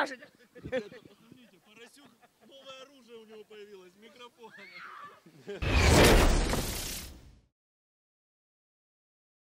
покажете. Смотрите, Поросюк, новое оружие у него появилось, микрофон.